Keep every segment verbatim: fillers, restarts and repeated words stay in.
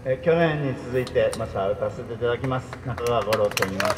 え去年に続いてまた歌わせていただきます。中川五郎と言います。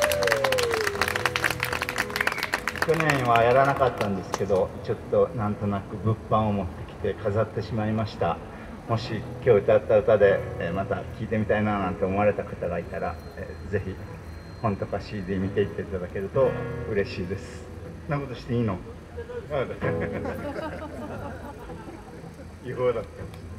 去年はやらなかったんですけど、ちょっとなんとなく物販を持ってきて飾ってしまいました。もし今日歌った歌で、えまた聴いてみたいななんて思われた方がいたら、えー、ぜひ本とか シーディー 見ていっていただけると嬉しいです。そんなことしていいの？違法だった。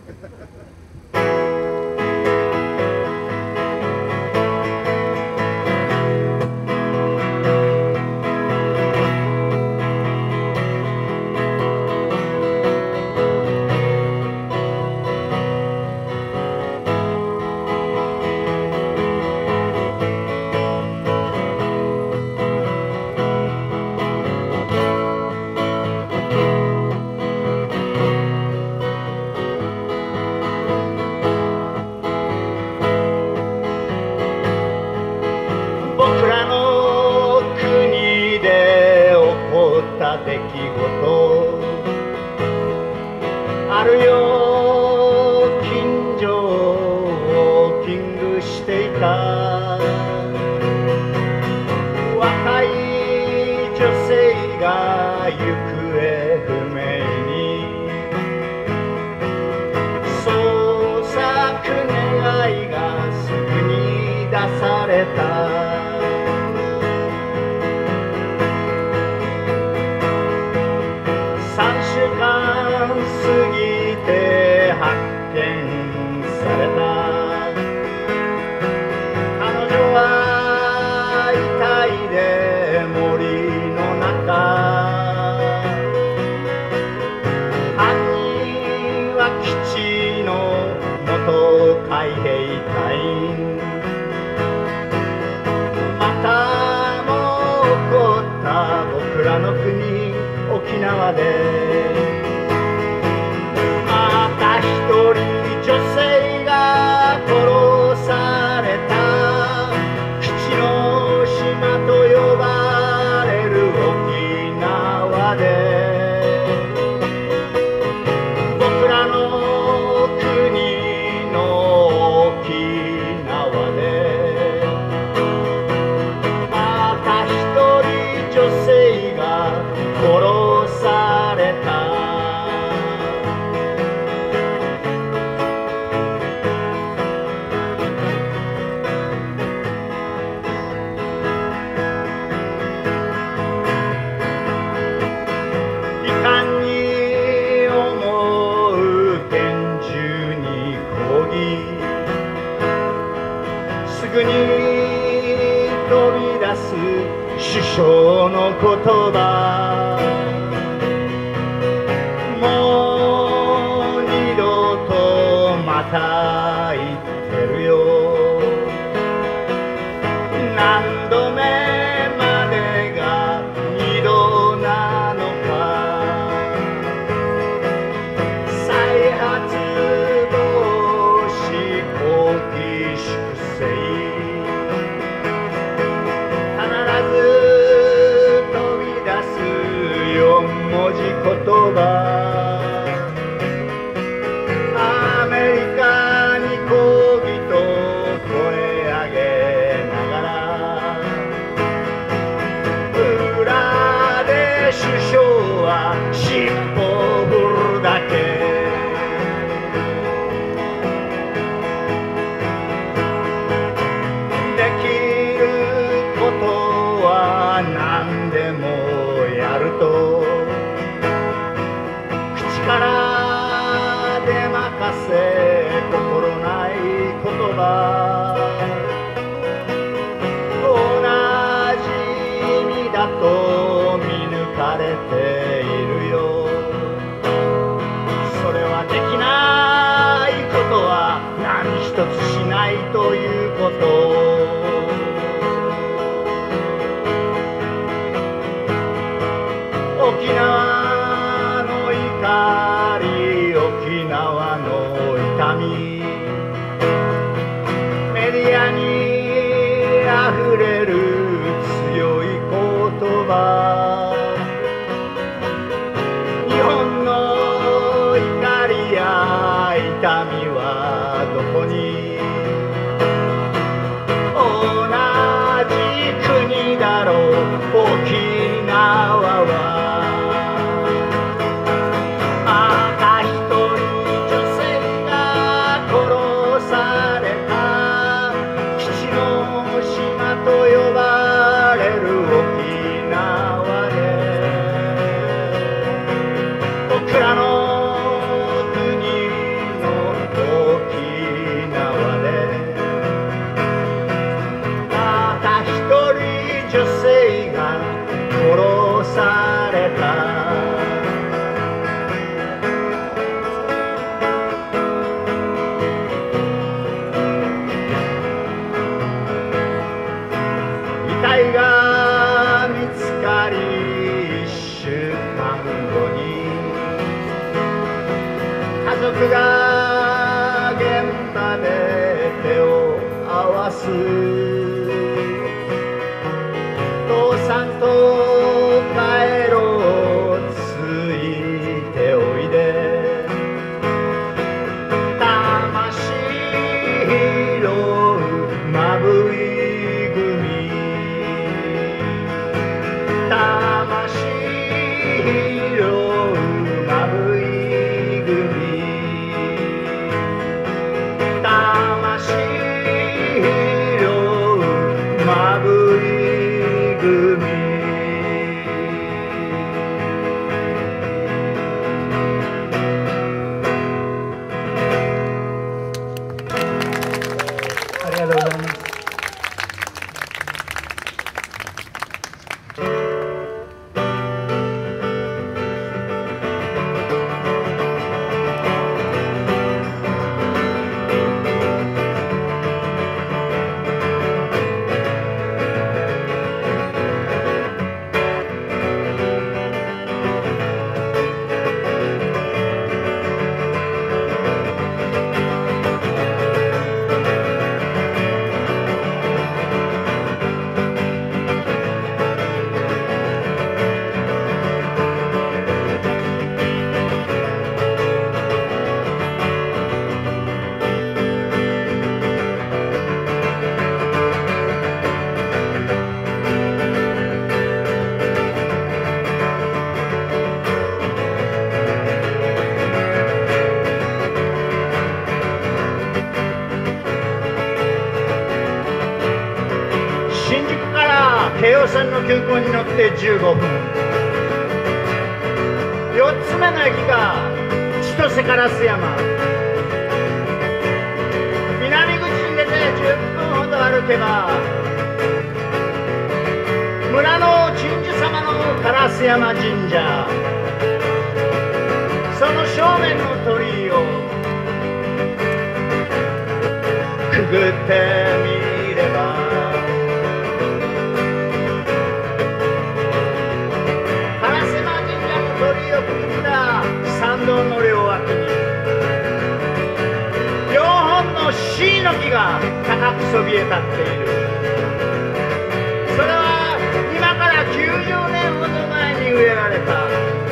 僕らの国で起こった出来事あるよ。近所をウォーキングしていた若い女性が行方不明に捜索願いがすぐに出された。さんしゅうかん過ぎて発見された。彼女は遺体で森の中。犯人は基地の元海兵隊員。またも起こった僕らの国沖縄でまた一人女性が殺された。基地の島と呼ばれる沖縄で僕らの国の沖縄でまた一人女性が殺された。遺憾に思う厳重に抗議。すぐに飛び出す首相の言葉。もう二度とまた言ってるよ。何度目までが二度なのか。再発防止後期粛清必ず飛び出す四文字言葉。アメリカに抗議と声上げながら裏で首相は尻尾を振るだけ。できることは何でもやると口から出まかせ心ない言葉。同じ意味だと見抜かれているよ。それはできないことは何一つしないということ。沖縄の怒り、沖縄の痛み、メディアにあふれる強い言葉。日本の怒りや痛みはどこに族が現場で手を合わす。父さんと帰ろう、ついておいで。魂拾うまぶい組、魂拾うまぶい組、魂拾うまぶい組。ありがとうございます。新宿から京葉線の急行に乗ってじゅうごふん、よっつめの駅が千歳烏山。南口に出てじゅっぷんほど歩けば村の鎮守様の烏山神社、その正面の鳥居をくぐってみれば、参道の両脇によんほんの椎の木が高くそびえ立っている。それは今からきゅうじゅうねんほど前に植えられた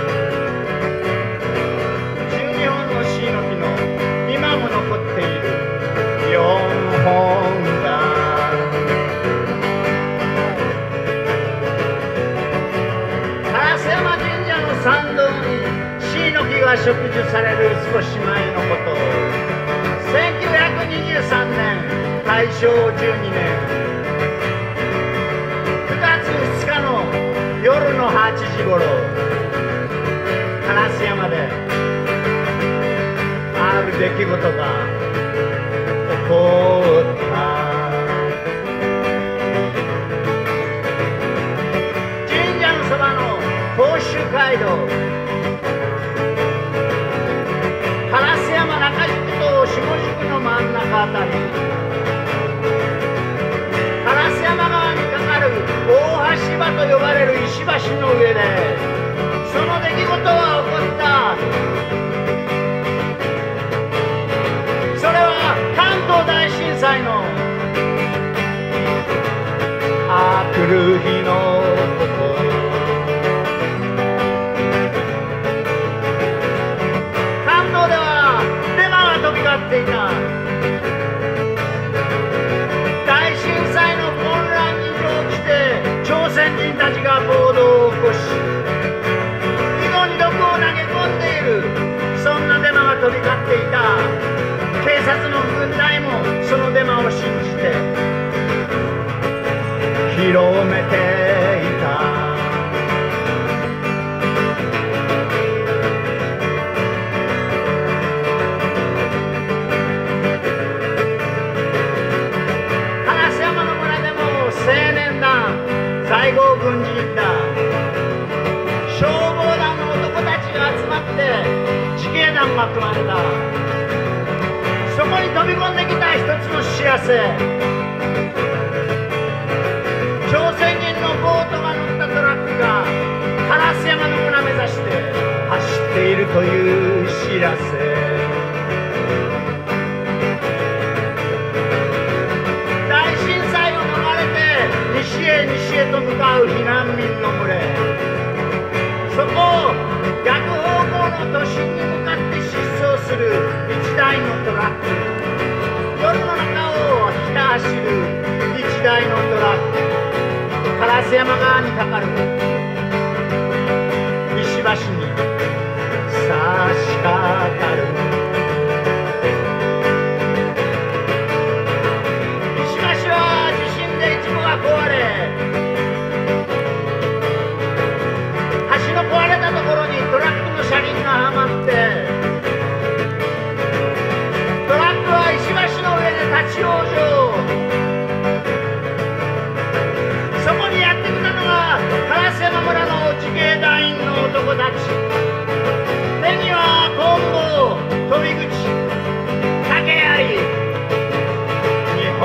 じゅうにほんの椎の木の今も残っているよんほんだ。烏山神社の参道に椎の木が植樹される少し前のこと、せんきゅうひゃくにじゅうさんねん大正じゅうにねんくがつふつかの夜のはちじごろ、烏山である出来事が起こった。神社のそばの甲州街道、烏山中宿と下宿の真ん中あたり、烏山川に架かる大橋場と呼ばれる石橋の上でその出来事は起こった。それは関東大震災のあくる日のこと。っていた。大震災の混乱に乗じて朝鮮人たちが暴動を起こし、井戸に毒を投げ込んでいる、そんなデマが飛び交っていた。警察の軍隊もそのデマを信じて広めていた。在郷軍人団、消防団の男たちが集まって自警団が組まれた。そこに飛び込んできた一つの知らせ、朝鮮人のボートが乗ったトラックが烏山の村目指して走っているという知らせ。 ラインのトラック、夜の中をひた走る一台のトラック、烏山側にかかる石橋に差し掛かる。石橋は地震で一部が壊れ、橋の壊れたところにトラックの車輪がはまって、トラックは石橋の上で立ち往生。そこにやってきたのが烏山村の自警団員の男たち。手には棍棒、飛び口、竹槍、日本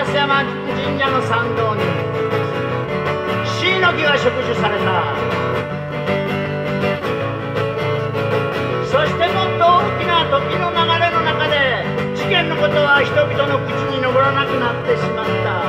烏山神社の参道に椎の木が植樹された。そしてもっと大きな時の流れの中で事件のことは人々の口に上らなくなってしまった。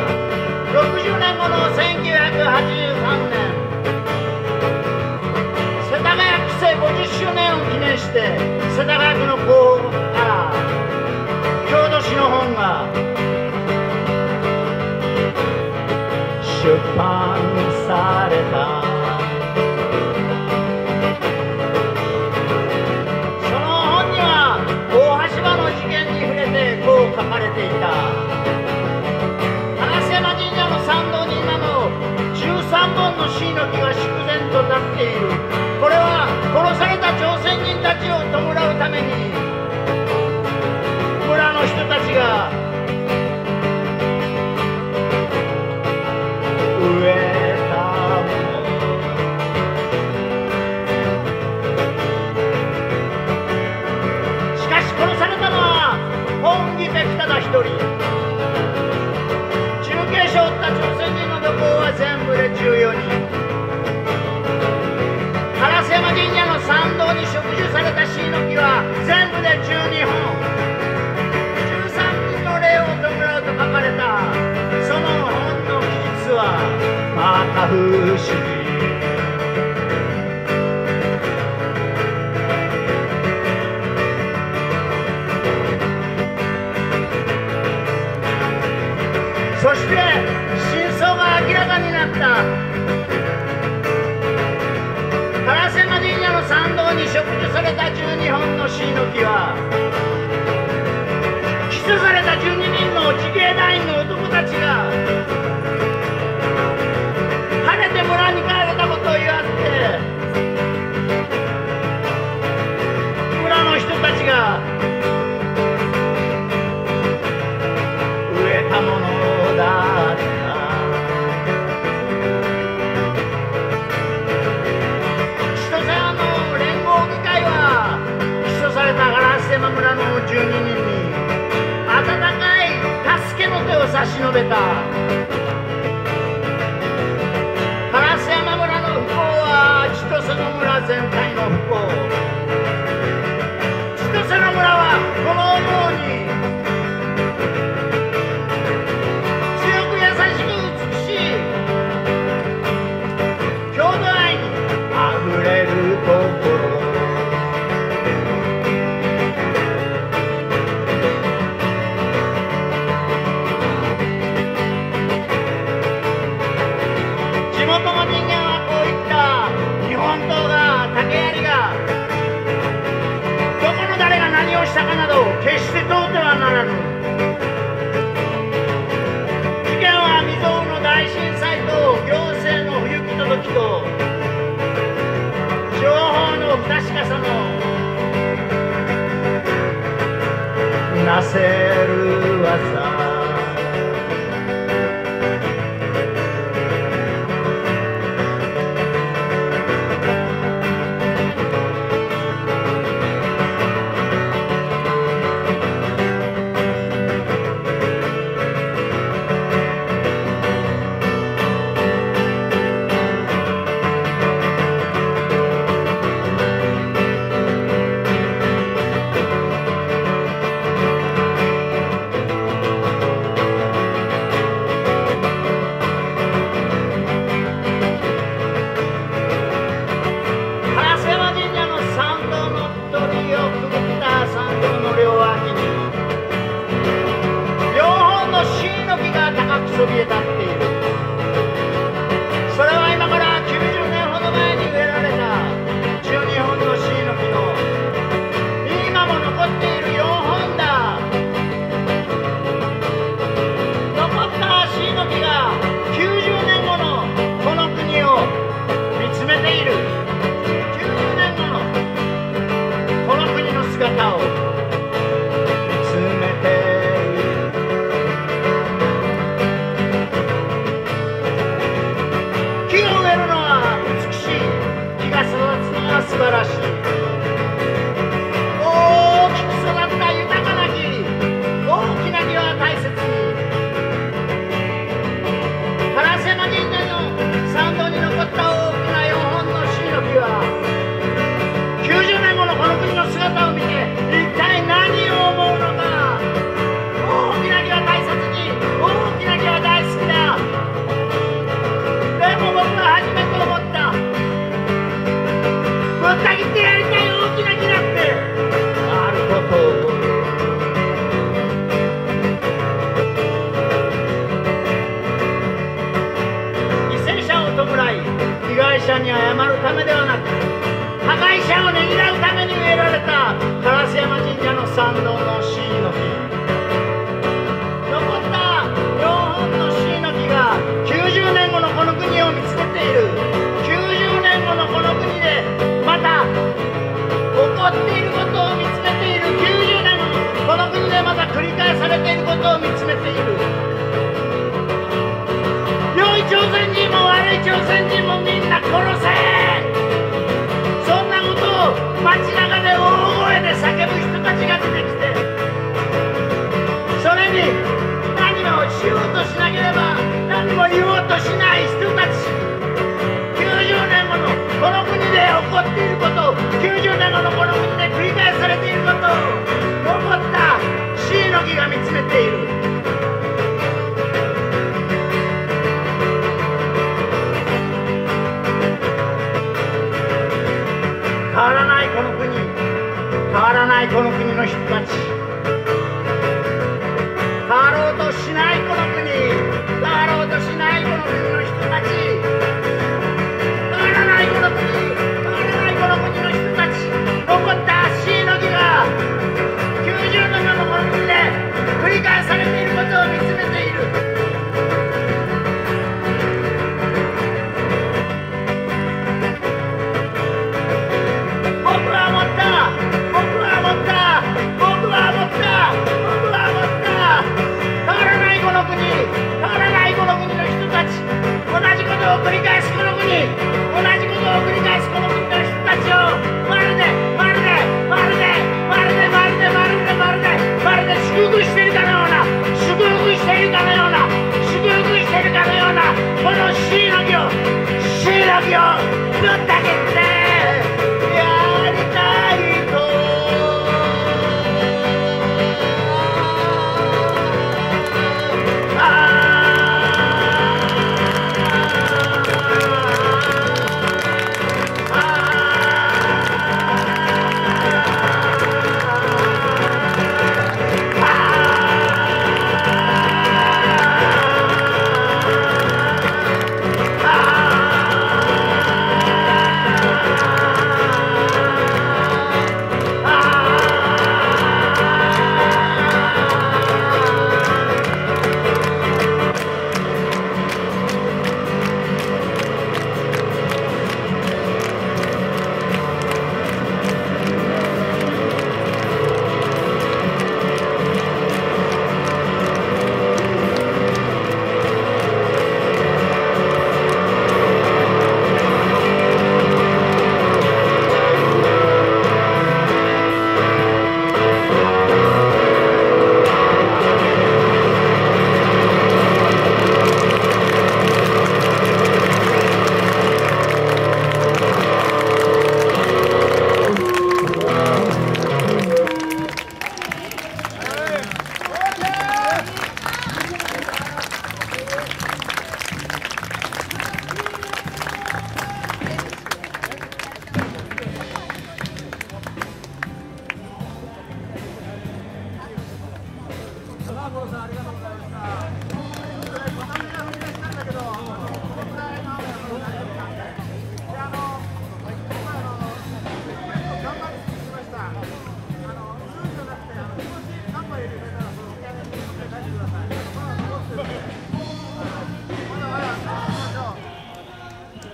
ろくじゅうねんごのせんきゅうひゃくはちじゅうさんねん、世田谷区政ごじゅっしゅうねんを記念して世田谷区の広報から郷土史の本が出版された。その本には大橋場の事件に触れてこう書かれていた。烏山神社の参道に今もじゅうさんぼんの椎の木が粛然と立っている。これは殺された朝鮮人たちを弔うために村の人たちが植えたもの。しかし殺されたのは本木部北田一人。重軽傷を負った朝鮮人の土工は全部でじゅうよにん。烏山神社の参道に植樹された椎の木は全部でじゅうにほん。じゅうさんにんの霊を弔うと書かれたその本の記述はまた不思議。そして真相が明らかになった。烏山神社の参道に植樹されたじゅうにほんの椎の木は起訴されたじゅうににんの自警団員の男たちが晴れて村に帰れたことを祝って村の人たちが植えたものだった。烏山村のじゅうににんに温かい助けの手を差し伸べた。烏山村の不幸は千歳の村全体の不幸。千歳の村はこのように強く優しく美しい郷土愛にあふれるところ。したかなど決して問うてはならぬ。事件は未曾有の大震災と行政の不行き届きと情報の不確かさのなせる技。 者に謝るためではなく、破壊者をねぎらうために植えられた烏山神社の参道の椎の木。残ったよんほんの椎の木がきゅうじゅうねんごのこの国を見つめている。きゅうじゅうねんごのこの国でまた起こっていることを見つめている。きゅうじゅうねんごのこの国でまた繰り返されていることを見つめている。良い朝鮮人も悪い朝鮮人もみんな殺せ。そんなことを街中で大声で叫ぶ人たちが出てきて、それに何もしようとしなければ何も言おうとしない人たち。きゅうじゅうねんごのこの国で起こっていること、きゅうじゅうねんごのこの国で繰り返されていることを残った椎の木が見つめている。変わらないこの国、変わらないこの国の人たち、変わろうとしないこの国、変わろうとしないこの国の人たち、変わらないこの国、変わらないこの国の人たち、残った椎の木がきゅうじゅうねんごのこの国で繰り返されていることを見つめている。繰り返すこの国、同じことを繰り返すこの国の人たちをまるでまるでまるでまるでまるでまるでまるでまるで祝福しているかのような、祝福しているかのような、祝福しているかのようなこの椎の木を椎の木をぶった切ってやりたいと。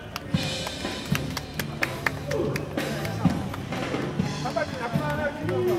形なくならないでください。